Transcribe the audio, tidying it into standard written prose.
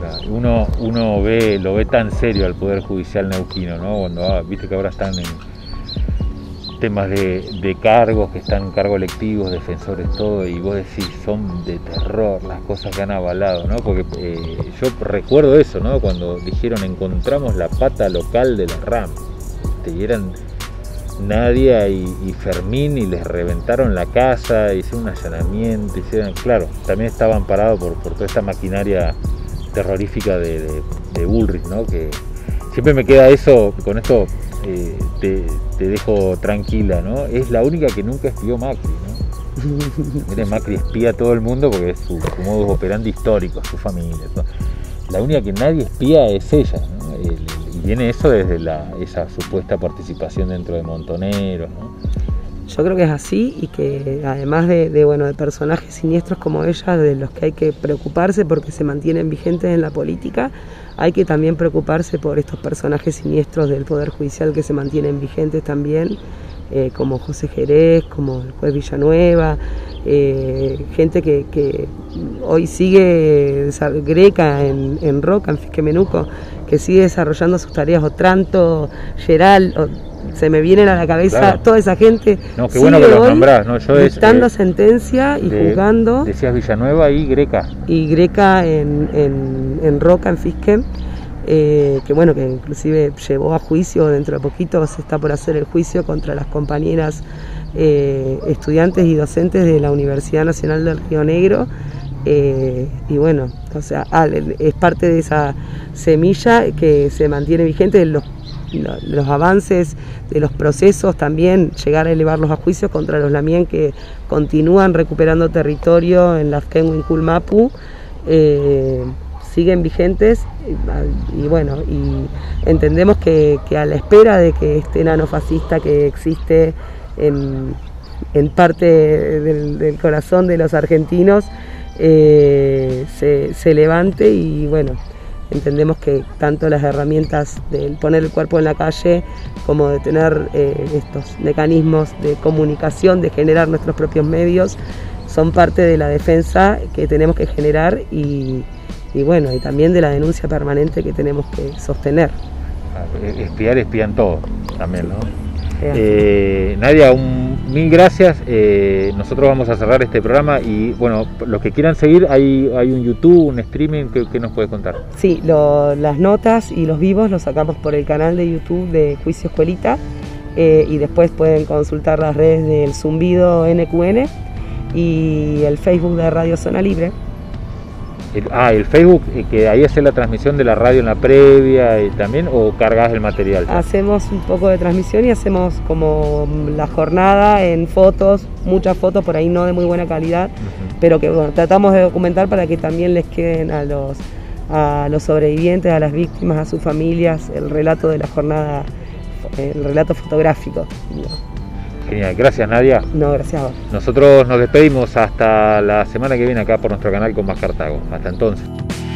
Claro. Uno lo ve tan serio al Poder Judicial neuquino, ¿no? Cuando viste que ahora están en temas de cargos, que están en cargos electivos, defensores, todo, y vos decís, son de terror las cosas que han avalado, ¿no? Porque yo recuerdo eso, ¿no? Cuando dijeron, encontramos la pata local de la RAM, y eran Nadia y Fermín, y les reventaron la casa, hicieron un allanamiento, claro, también estaban parados por toda esta maquinaria terrorífica de Bullrich, ¿no? Que siempre me queda eso, con esto te dejo tranquila, ¿no? Es la única que nunca espió Macri, ¿no? Mire, Macri espía a todo el mundo porque es su modus operandi histórico, su familia, ¿no? La única que nadie espía es ella, ¿no? Y viene eso desde esa supuesta participación dentro de Montoneros, ¿no? Yo creo que es así, y que además de personajes siniestros como ella, de los que hay que preocuparse porque se mantienen vigentes en la política, hay que también preocuparse por estos personajes siniestros del Poder Judicial que se mantienen vigentes también, como José Jerez, como el juez Villanueva, gente que hoy sigue, Greca en Roca, en Fisquemenuco, que sigue desarrollando sus tareas, Otranto, Geral, se me vienen a la cabeza, claro, toda esa gente. No, qué bueno que los nombrás, ¿no? Yo dictando sentencia y juzgando. Decías Villanueva y Greca. Y Greca en Roca, en Fisquem, que bueno, que inclusive llevó a juicio, dentro de poquito se está por hacer el juicio contra las compañeras estudiantes y docentes de la Universidad Nacional del Río Negro. Y bueno, o sea, es parte de esa semilla que se mantiene vigente, de los avances, de los procesos, también llegar a elevarlos a juicio contra los lamien que continúan recuperando territorio en las Kenguin-Kulmapu, siguen vigentes, y bueno, y entendemos que a la espera de que este enano fascista que existe en parte del corazón de los argentinos se levante, y bueno, entendemos que tanto las herramientas de poner el cuerpo en la calle como de tener estos mecanismos de comunicación, de generar nuestros propios medios, son parte de la defensa que tenemos que generar, y bueno, y también de la denuncia permanente que tenemos que sostener. Espían todo también, ¿no? Nadia, mil gracias. Nosotros vamos a cerrar este programa, y bueno, los que quieran seguir, hay un YouTube, un streaming, ¿qué nos puedes contar? Sí, las notas y los vivos los sacamos por el canal de YouTube de Juicio Escuelita, y después pueden consultar las redes del Zumbido NQN y el Facebook de Radio Zona Libre. El Facebook, que ahí hace la transmisión de la radio en la previa también, o cargas el material. Hacemos un poco de transmisión y hacemos como la jornada en fotos, muchas fotos, por ahí no de muy buena calidad, pero que bueno, tratamos de documentar para que también les queden a los sobrevivientes, a las víctimas, a sus familias, el relato de la jornada, el relato fotográfico. Genial, gracias Nadia. No, gracias a vos. Nosotros nos despedimos hasta la semana que viene acá por nuestro canal con más Cartago. Hasta entonces.